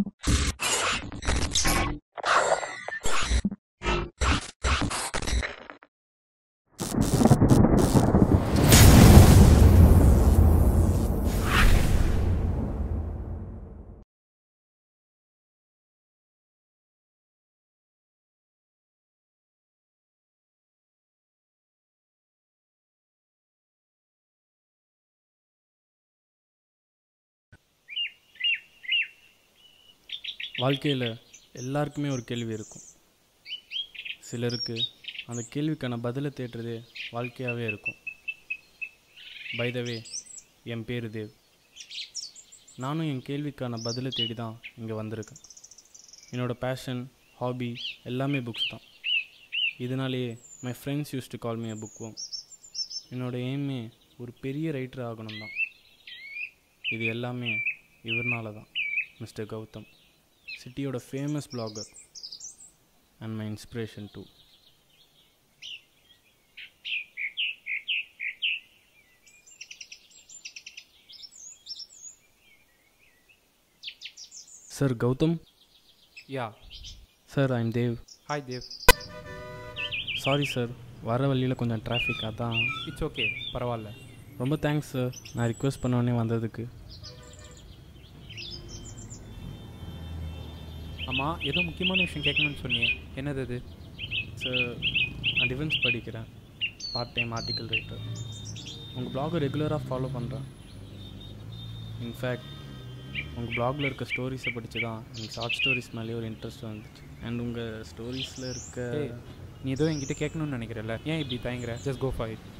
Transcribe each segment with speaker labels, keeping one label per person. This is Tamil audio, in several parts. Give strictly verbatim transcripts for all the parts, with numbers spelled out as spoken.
Speaker 1: வாழ்க்கையில் எல்லாருக்குமே ஒரு கேள்வி இருக்கும். சிலருக்கு அந்த கேள்விக்கான பதிலை தேடுறதே வாழ்க்கையாகவே இருக்கும். பை த வே, என் பேர் தேவ். நானும் என் கேள்விக்கான பதிலை தேடி தான் இங்கே வந்திருக்கேன். என்னோடய பேஷன், ஹாபி எல்லாமே புக்ஸ் தான். இதனாலேயே my friends use to call me a book worm. என்னோடய எய்மே ஒரு பெரிய ரைட்டர் ஆகணும் தான். இது எல்லாமே இவர்னால தான். மிஸ்டர் கௌதம், சிட்டியோட famous blogger and my inspiration too. Sir Gautham.
Speaker 2: Ya
Speaker 1: sir, I'm Dev.
Speaker 2: Hi Dev.
Speaker 1: Sorry sir, வர வழியில் கொஞ்சம் டிராஃபிக், அதான்.
Speaker 2: இட்ஸ் ஓகே, பரவாயில்ல.
Speaker 1: ரொம்ப தேங்க்ஸ் சார், நான் ரிக்வெஸ்ட் பண்ணோடனே வந்ததுக்கு.
Speaker 2: ஆமாம், ஏதோ முக்கியமான விஷயம் கேட்கணும்னு சொன்னியே, என்னது அது?
Speaker 1: சார், நான் டிஃபென்ஸ் படிக்கிறேன், பார்ட் டைம் ஆர்டிக்கல் ரைட்டர். உங்கள் பிளாகை ரெகுலராக ஃபாலோ பண்ணுறேன். இன்ஃபேக்ட் உங்கள் பிளாகில் இருக்க ஸ்டோரிஸை படித்து தான் எனக்கு ஷார்ட் ஸ்டோரிஸ் மேலேயே ஒரு இன்ட்ரெஸ்ட் வந்துச்சு. அண்ட் உங்கள் ஸ்டோரிஸில் இருக்க
Speaker 2: நீ ஏதோ என்கிட்ட கேட்கணும்னு நினைக்கிறல்ல, ஏன் இப்படி தயங்குற? Just go for it.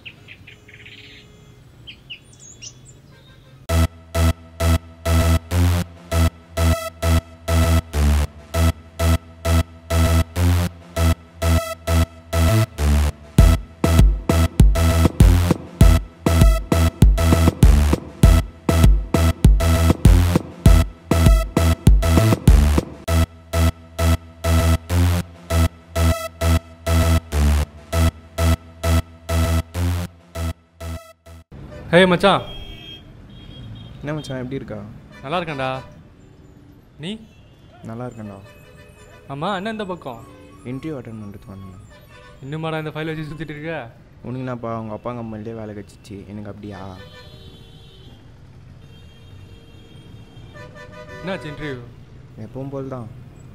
Speaker 2: Hey மச்சான்.
Speaker 3: என்ன மச்சான், எப்படி இருக்கா?
Speaker 2: நல்லா இருக்கேன்டா. நீ?
Speaker 3: நல்லா இருக்கேன்டா.
Speaker 2: ஆமாம், என்ன இந்த பக்கம்?
Speaker 3: இன்டர்வியூ அட்டன் பண்ணுறது வந்தேன்.
Speaker 2: இன்னுமாடா இந்த ஃபைல் வச்சு சுற்றிட்டு இருக்க?
Speaker 3: உனக்கு நான்ப்பா அவங்க அப்பா கம்பெனிலே வேலை கிடச்சிச்சு, எனக்கு அப்படியா?
Speaker 2: என்னாச்சு இன்டர்வியூ?
Speaker 3: எப்பவும் போல் தான்.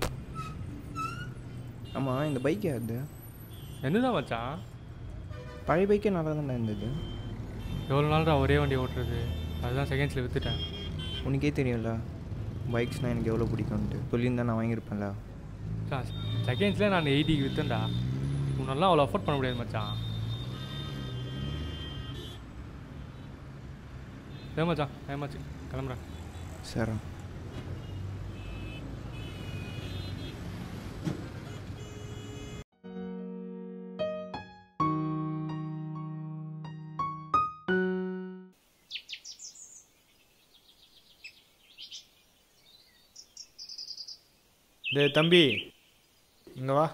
Speaker 3: ஆமாம், இந்த பைக் யாருது?
Speaker 2: என்னதான் மச்சான்?
Speaker 3: பழைய பைக்கே நல்லா தானே இருந்தது.
Speaker 2: எவ்வளோ நாள் தான் ஒரே வண்டி ஓட்டுறது, அதுதான் செகண்ட்ஸில் விற்றுட்டேன்.
Speaker 3: உனக்கே தெரியும்ல பைக்ஸ்னால் எனக்கு எவ்வளோ பிடிக்கும்ன்ட்டு. சொல்லியிருந்தா நான் வாங்கியிருப்பேன்ல.
Speaker 2: செகண்ட்ஸில் நான் எயிட்டிக்கு விற்றுண்டா. உன்னெல்லாம் அவ்வளோ அஃபோர்ட் பண்ண முடியாது மச்சான். ஏ மச்சான், ஏமாச்சு கிளம்புறேன்.
Speaker 3: சரி.
Speaker 4: டேய் தம்பி, இங்கே வா.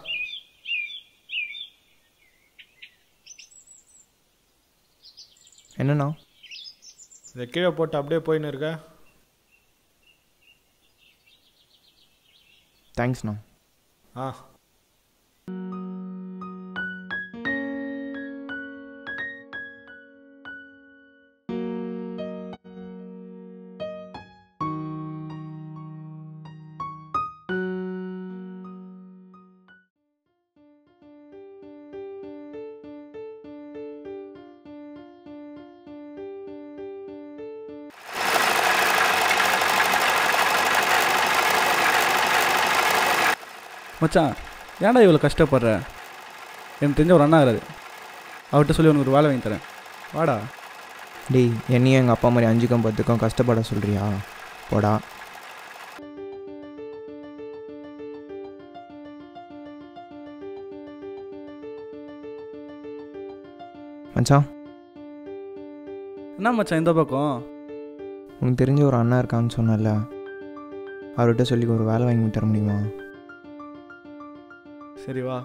Speaker 3: என்னண்ணா?
Speaker 4: இதை கீழே போட்டு அப்படியே போயின்னு இருக்க.
Speaker 3: தேங்க்ஸ்ண்ணா.
Speaker 4: ஆ
Speaker 5: மச்சான், ஏன்டா இவ்வளோ கஷ்டப்படுற? எனக்கு தெரிஞ்ச ஒரு அண்ணா இருக்காரு, அவர்கிட்ட சொல்லி உனக்கு ஒரு வேலை வாங்கி தரேன், வாடா.
Speaker 3: டேய், என்னையும் எங்கள் அப்பா மாதிரி அஞ்சுக்கும் பத்துக்கும் கஷ்டப்பட சொல்கிறியா? போடா. மச்சான்.
Speaker 5: என்ன மச்சான் இந்த பக்கம்?
Speaker 3: உனக்கு தெரிஞ்ச ஒரு அண்ணா இருக்கான்னு சொன்னல, அவர்கிட்ட சொல்லி ஒரு வேலை வாங்கி தர முடியுமா?
Speaker 5: சரி வா.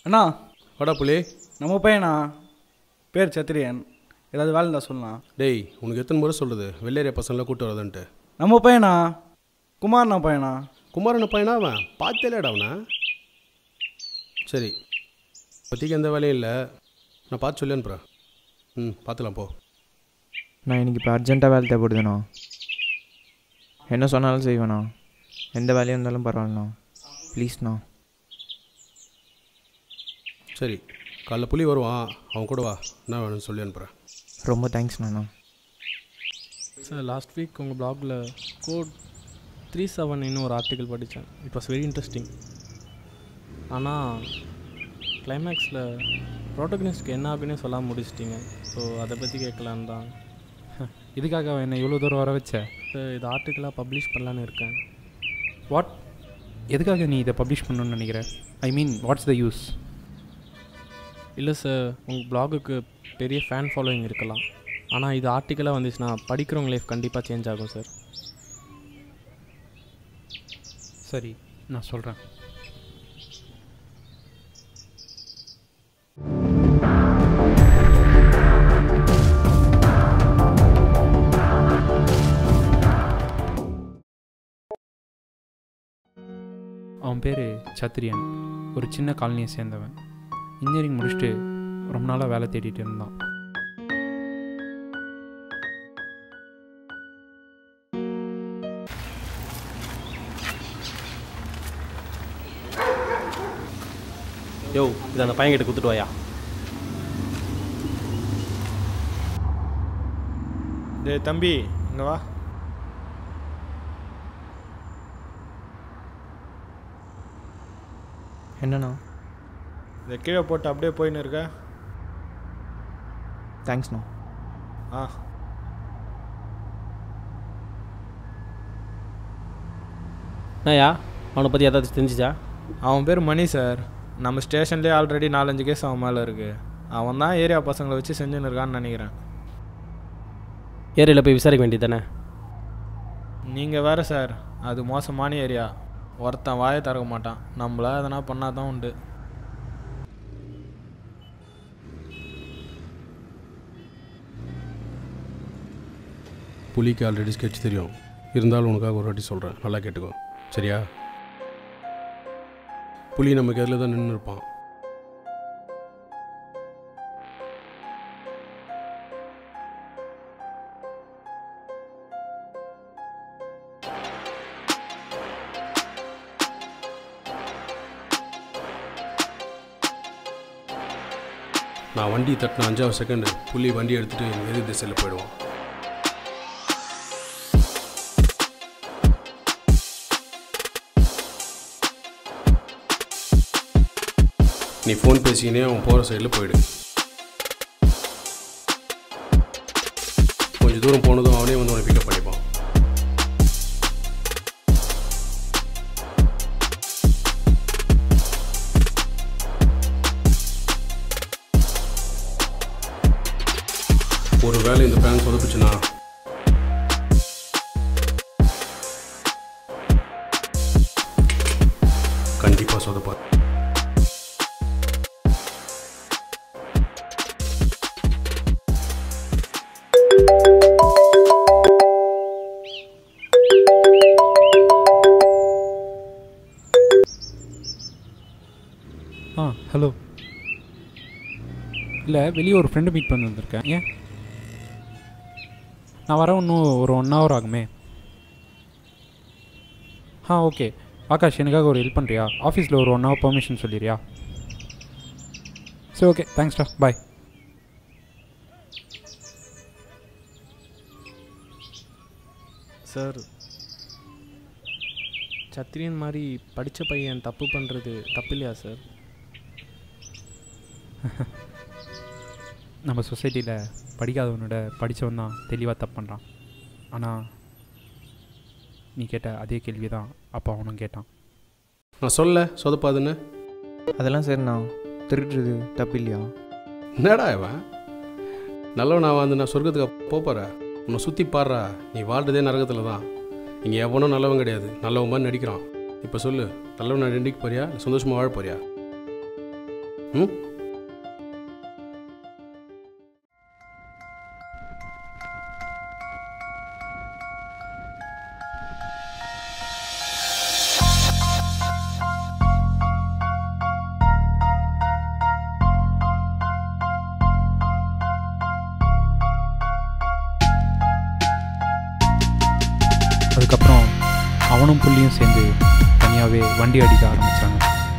Speaker 5: அண்ணா
Speaker 6: வாடா புலி.
Speaker 5: நம்ம பையனா பேர் சத்திரியன். ஏதாவது வேலை இருந்தால் சொல்லலாம்.
Speaker 6: டேய், உனக்கு எத்தனை முறை சொல்கிறது வெள்ளேரியா பசங்களாம் கூப்பிட்டு வரதுன்ட்டு?
Speaker 5: நம்ம பையனா குமார்ண்ணா பையனா?
Speaker 6: குமாரன பையனா அவன்? பார்த்தேலேடா அவனை. சரி, இப்போதைக்கு எந்த வேலையும் இல்லை, நான் பார்த்து சொல்லி அனுப்புகிறேன். ம், பார்த்துலாம் போ.
Speaker 3: நான் இன்னைக்கு இப்போ அர்ஜென்ட்டாக வேலை தேவைப்படுதுண்ணா. என்ன சொன்னாலும் செய்வேண்ணா. எந்த வேலையாக இருந்தாலும் பரவாயில்லண்ணா. ப்ளீஸ்ண்ணா.
Speaker 6: சரி, காலைல புலி வருவான், அவன் கூட வா, என்ன வேணும்னு சொல்லி அனுப்புகிறேன்.
Speaker 3: ரொம்ப தேங்க்ஸ்ண்ணா.
Speaker 1: சார், லாஸ்ட் வீக் உங்கள் பிளாகில் கோட் த்ரீ செவன் இன்னும் ஒரு ஆர்டிக்கல் படித்தேன். It was very interesting. ஆனால் கிளைமேக்ஸில் ப்ரோட்டகனிஸ்ட்க்கு என்ன ஆகுன்னு சொல்லாமல் முடிச்சிட்டிங்க. ஸோ அதை பற்றி கேட்கலான்னு தான்.
Speaker 2: இதுக்காக என்னை இவ்வளோ தூரம் வர வச்ச?
Speaker 1: சார், இது ஆர்டிக்கலாக பப்ளிஷ் பண்ணலான்னு இருக்கேன்.
Speaker 2: வாட்? எதுக்காக நீ இதை பப்ளிஷ் பண்ணணும்னு நினைக்கிற? I mean what's the use?
Speaker 1: இல்லை சார், உங்கள் பிளாகுக்கு பெரிய ஃபேன் ஃபாலோயிங் இருக்கலாம். ஆனால் இது ஆர்டிக்கலாக வந்துச்சுன்னா படிக்கிறவங்க லைஃப் கண்டிப்பாக சேஞ்ச் ஆகும் சார்.
Speaker 2: சரி, நான் சொல்கிறேன். அவன் பேர் சத்திரியன். ஒரு சின்ன காலனியை சேர்ந்தவன். இன்ஜினியரிங் முடிச்சுட்டு ரொம்ப நாளாக வேலை தேடிட்டு இருந்தான்.
Speaker 7: யோ, இதை அந்த பையன்கிட்ட கொடுத்துட்டு வாயா.
Speaker 4: டேய் தம்பி, இங்கே வா.
Speaker 3: என்னண்ணா?
Speaker 4: இதை கீழே போட்டு அப்படியே போயின்னு இருக்க.
Speaker 3: தேங்க்ஸ்ண்ணா.
Speaker 4: ஆ,
Speaker 7: என்னய்யா, அவனை பற்றி ஏதாச்சும் தெரிஞ்சிச்சா?
Speaker 4: அவன் பேர் மணி சார். நம்ம ஸ்டேஷன்லேயே ஆல்ரெடி நாலஞ்சு கேஸ் அவன் மேலே இருக்குது. அவன் தான் ஏரியா பசங்களை வச்சு செஞ்சுன்னு இருக்கான்னு நினைக்கிறேன்.
Speaker 7: ஏரியாவில் போய் விசாரிக்க வேண்டியது தானே?
Speaker 4: நீங்கள் வேறு சார், அது மோசமான ஏரியா. ஒருத்தன் வாயை திறக்க மாட்டான். நம்மளா எதனா பண்ணால் தான் உண்டு.
Speaker 6: புலிக்கு ஆல்ரெடி ஸ்கெட்ச் தெரியும், இருந்தாலும் உனக்காக ஒரு வாட்டி சொல்கிறேன், நல்லா கேட்டுக்கோ சரியா? புலி நமக்கு எதில் தான் நின்று இருப்பான். நான் வண்டி தட்டின அஞ்சாவது செகண்டு புலி வண்டி எடுத்துகிட்டு எங்கள் எதிர் திசையில் போயிடுவான். நீ ஃபோன் பேசிக்கினே அவன் போகிற சைடில் போயிடு. கொஞ்சம் தூரம் போனதும் அவனே வந்து உன்னை பிக்கப் பண்ணிப்பான். ஒரு வேளை இந்த பிளான் சொதப்புச்சுன்னா கண்டிப்பாக சொதப்பா.
Speaker 2: ஆ ஹலோ. இல்லை, வெளியே ஒரு ஃப்ரெண்டு மீட் பண்ணி வந்திருக்கேன். ஏன்? நான் வர இன்னும் ஒரு ஒன் ஹவர் ஆகுமே. ஆ ஓகே. ஆகாஷ், எனக்காக ஒரு ஹெல்ப் பண்ணுறியா? ஆஃபீஸில் ஒரு ஒன் ஹவர் பெர்மிஷன் சொல்லிடுறியா? சரி, ஓகே, தேங்க்ஸ்டா, பாய்.
Speaker 1: சார், சத்திரியன் மாதிரி படித்த பையன் தப்பு பண்ணுறது தப்பு இல்லையா சார்?
Speaker 2: நம்ம சொசைட்டியில் படிக்காதவனோட படித்தவன் தான் தெளிவாக தப்பு பண்ணுறான். ஆனால் நீ கேட்ட அதே கேள்வி தான் அப்போ அவனும் கேட்டான்.
Speaker 6: நான் சொல்ல சொதப்பாதுன்னு.
Speaker 3: அதெல்லாம் சரிண்ணா. திருடுறது தப்பு இல்லையா?
Speaker 6: என்னடா இவன் நல்லவன்? நான் வந்து நான் சொர்க்கத்துக்கு போகிறேன். உன்னை சுற்றி பாடுறா, நீ வாழ்றதே நரகத்தில் தான். இங்கே எவனும் நல்லவன் கிடையாது, நல்லவன் மாதிரி நடிக்கிறான். இப்போ சொல்லு, நல்லவன் நடிக்க போறியா, சந்தோஷமாக வாழ போறியா? ம்
Speaker 2: அதுக்கப்புறம் அவனும் புள்ளியும் சேர்ந்து தனியாகவே வண்டி அடிக்க ஆரம்பித்தாங்க.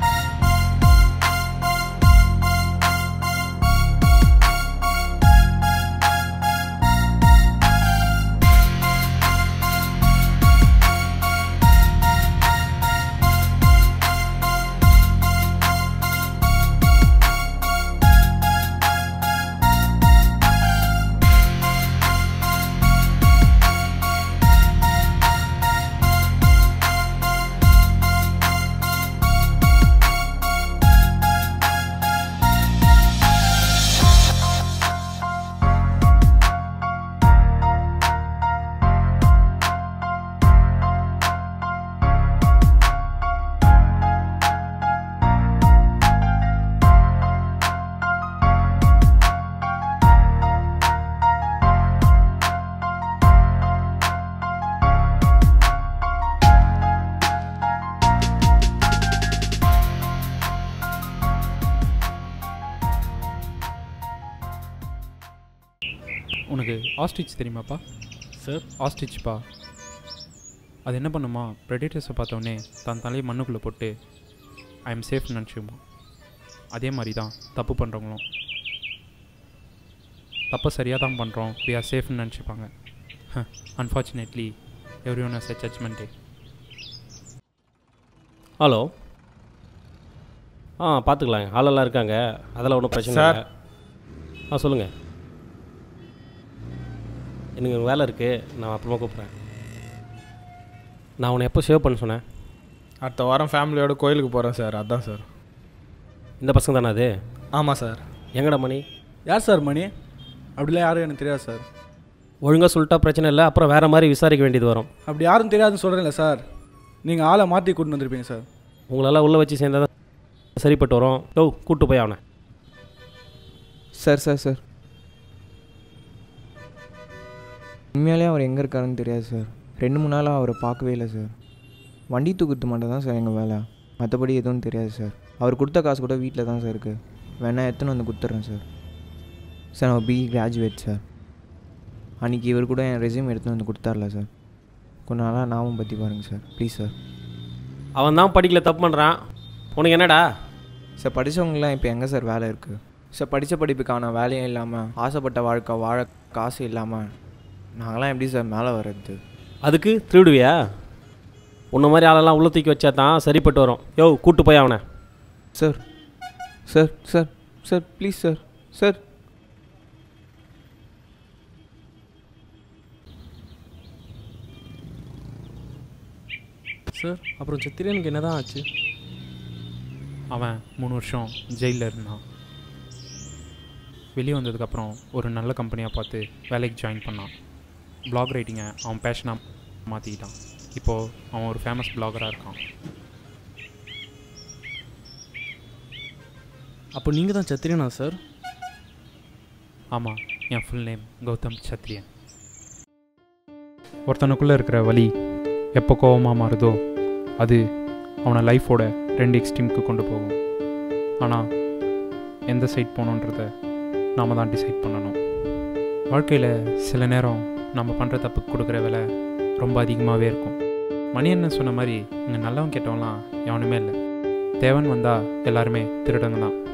Speaker 2: உனக்கு ஆஸ்ட்ரிச் தெரியுமாப்பா?
Speaker 1: சார்
Speaker 2: ஆஸ்ட்ரிச்ப்பா. அது என்ன பண்ணுமா, ப்ரெடேட்டர்ஸை பார்த்தோன்னே தன் தலையை மண்ணுக்குள்ளே போட்டு ஐ எம் சேஃப்னு நினச்சிக்குமா. அதே மாதிரி தான் தப்பு பண்ணுறவங்களும் தப்பை சரியாக தான் பண்ணுறோம், வி ஆர் சேஃப்னு நினச்சிப்பாங்க. Unfortunately everyone has a judgment day.
Speaker 7: Hello, ஆ பார்த்துக்கலாங்க, ஆளெல்லாம் இருக்காங்க, அதெல்லாம் ஒன்றும் பிரச்சனை
Speaker 4: சார்.
Speaker 7: இல்லை. ஆ சொல்லுங்கள். எனக்கு ஒரு வேலை இருக்குது, நான் அப்புறமா கூப்பிட்றேன். நான் உன்னை எப்போ சேவ் பண்ண சொன்னேன்?
Speaker 4: அடுத்த வாரம் ஃபேமிலியோட கோயிலுக்கு போகிறேன் சார், அதான் சார்.
Speaker 7: இந்த பசங்க தானே அது?
Speaker 4: ஆமாம் சார்.
Speaker 7: எங்கடா மணி?
Speaker 5: யார் சார் மணி? அப்படிலாம் யாரும் எனக்கு தெரியாது சார்.
Speaker 7: ஒழுங்காக சொல்லிட்டா பிரச்சனை இல்லை, அப்புறம் வேறு மாதிரி விசாரிக்க வேண்டியது வரும்.
Speaker 5: அப்படி யாரும் தெரியாதுன்னு சொல்கிறேன்ல சார். நீங்கள் ஆளை மாற்றி கூட்டின்னு வந்திருப்பீங்க சார்.
Speaker 7: உங்களெல்லாம் உள்ளே வச்சு சேர்ந்தா தான் சரிப்பட்டு வரும். ஓ கூப்பிட்டு போய் அவனை.
Speaker 3: சார் சார் சார் உண்மையாலே அவர் எங்கே இருக்காருன்னு தெரியாது சார். ரெண்டு மூணு நாளாக அவரை பார்க்கவே இல்லை சார். வண்டி தூக்குறது மட்டும் தான் சார் எங்கள் வேலை, மற்றபடி எதுவும் தெரியாது சார். அவர் கொடுத்த காசு கூட வீட்டில் தான் சார் இருக்குது, வேணா எத்தனை வந்து கொடுத்துட்றேன் சார். சார் நான் பிஇ கிராஜுவேட் சார். அன்றைக்கி இவர் கூட என் ரெஸ்யூம் எடுத்துன்னு வந்து கொடுத்தார்ல சார். கொஞ்ச நாளாக நாமும் பற்றி பாருங்கள் சார், ப்ளீஸ் சார்.
Speaker 7: அவன் தான் படிக்கல, தப்பு பண்ணுறான். உனக்கு என்னடா?
Speaker 3: சார் படித்தவங்களாம் இப்போ எங்கே சார் வேலை இருக்குது சார்? படித்த படிப்புக்கான வேலையும் இல்லாமல், ஆசைப்பட்ட வாழ்க்கை வாழ காசு இல்லாமல் நாங்களாம் எப்படி சார் மேலே வர்றது?
Speaker 7: அதுக்கு திருடுவியா? உன்ன மாதிரி ஆளெல்லாம் உள்ள தூக்கி வச்சா தான் சரிப்பட்டு வரும். யோ கூப்பிட்டு போய் அவனை.
Speaker 3: Sir sir sir sir please sir. Sir
Speaker 1: sir அப்புறம் சித்திரனுக்கு என்ன தான் ஆச்சு?
Speaker 2: அவன் மூணு வருஷம் ஜெயிலில் இருந்தான். வெளியே வந்ததுக்கப்புறம் ஒரு நல்ல கம்பெனியாக பார்த்து வேலைக்கு ஜாயின் பண்ணான். ப்ளாக் ரைட்டிங்கை அவன் பேஷனாக மாற்றிக்கிட்டான். இப்போது அவன் ஒரு ஃபேமஸ் ப்ளாகராக இருக்கான்.
Speaker 1: அப்போ நீங்கள் தான் சத்திரியனா சார்?
Speaker 2: ஆமாம், என் ஃபுல் நேம் கௌதம் சத்ரியன். ஒருத்தனுக்குள்ளே இருக்கிற வலி எப்போ கோபமாக மாறுதோ அது அவனை லைஃபோட ரெண்டு எக்ஸ்ட்ரீமுக்கு கொண்டு போகும். ஆனால் எந்த சைட் போகணுன்றத நாம் தான் டிசைட் பண்ணணும். வாழ்க்கையில் சில நேரம் நம்ம பண்ணுற தப்புக்கு கொடுக்குற விலை ரொம்ப அதிகமாகவே இருக்கும். மணி என்ன சொன்ன மாதிரி இங்கே நல்லவன் கெட்டவன்லாம் எவனுமே இல்லை. தேவன் வந்தால் எல்லாருமே திருடங்க தான்.